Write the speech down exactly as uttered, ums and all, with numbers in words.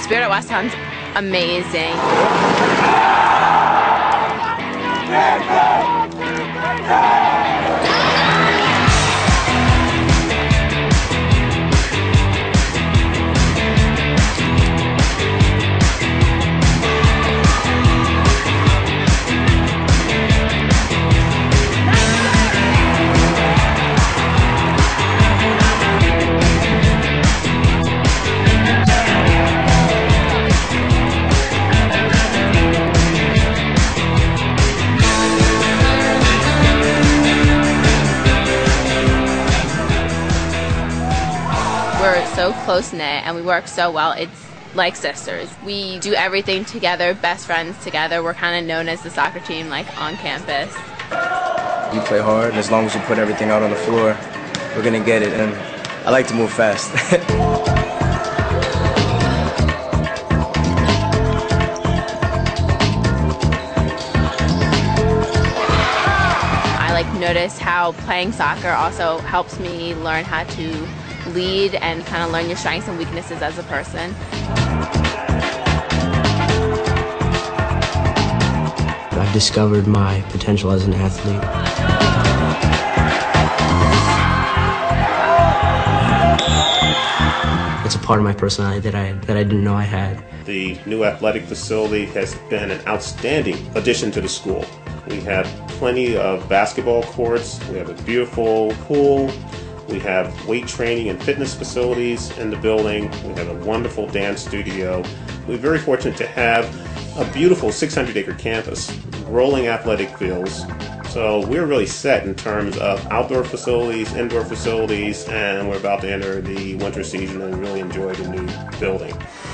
spirit at Westtown's amazing. We're so close-knit and we work so well. It's like sisters. We do everything together, best friends together. We're kind of known as the soccer team, like, on campus. We play hard, and as long as we put everything out on the floor, we're going to get it. And I like to move fast. I like notice how playing soccer also helps me learn how to lead and kind of learn your strengths and weaknesses as a person. I've discovered my potential as an athlete. It's a part of my personality that I that I didn't know I had. The new athletic facility has been an outstanding addition to the school. We have plenty of basketball courts, we have a beautiful pool, we have weight training and fitness facilities in the building, we have a wonderful dance studio. We're very fortunate to have a beautiful six hundred acre campus, rolling athletic fields. So we're really set in terms of outdoor facilities, indoor facilities, and we're about to enter the winter season and really enjoy the new building.